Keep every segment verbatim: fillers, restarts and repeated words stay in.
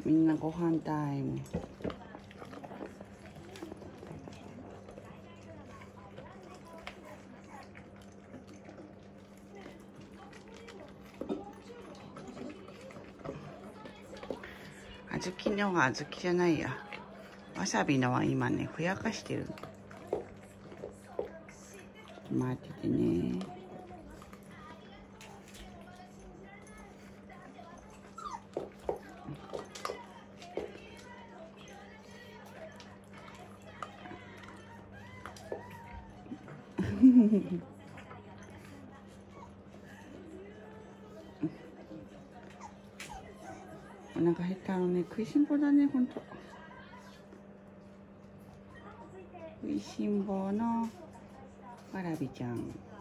みんなご飯タイム。小豆のは小豆じゃないや。わさびのは今ね、ふやかしてる。待っててね。お腹減ったのね、食いしん坊だね、ほんと。食いしん坊のわらびちゃん。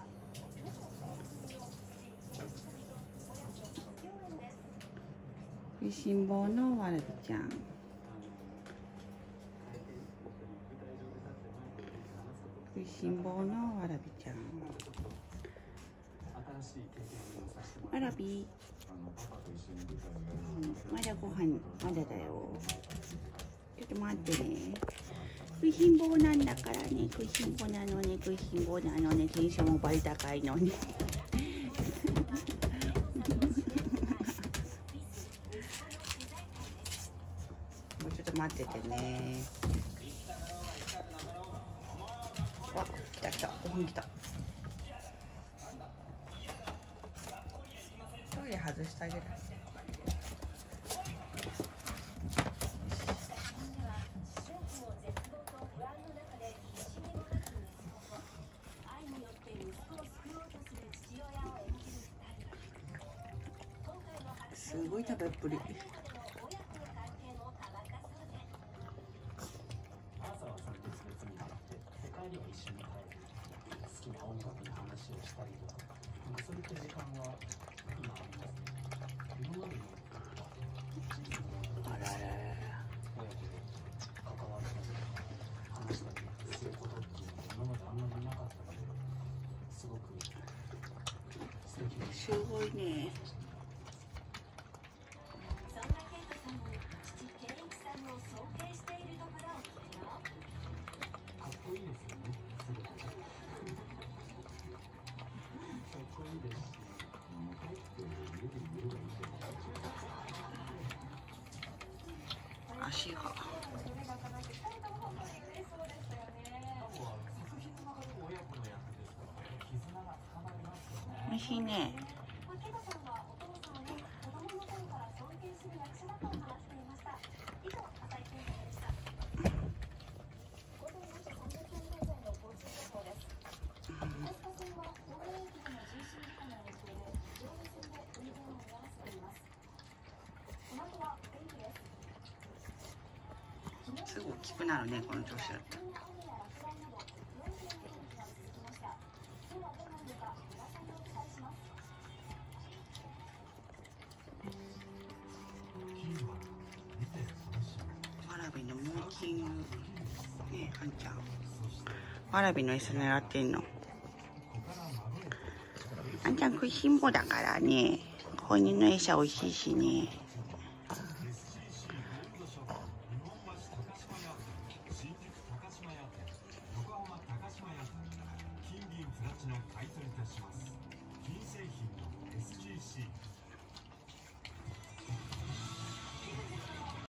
食いしん坊のわらびちゃん。食いしん坊のわらびちゃん。わらび。うん、まだご飯まだだよ。ちょっと待ってね。食いしん坊なんだからね。食いしん坊なのね。食いしん坊なのね。テンションもバリ高いのね。もうちょっと待っててね。わ、来た来た。ご飯来た。トイレ外してあげる。すごい食べっぷり。あらららら。すごいね。足が美味しいね。すぐ大きくなるね、この調子だと。わらびのモーキング。ねえ、はんちゃん。わらびの餌狙ってんの。あんちゃん食いしん坊だからね。子犬の餌美味しいしね。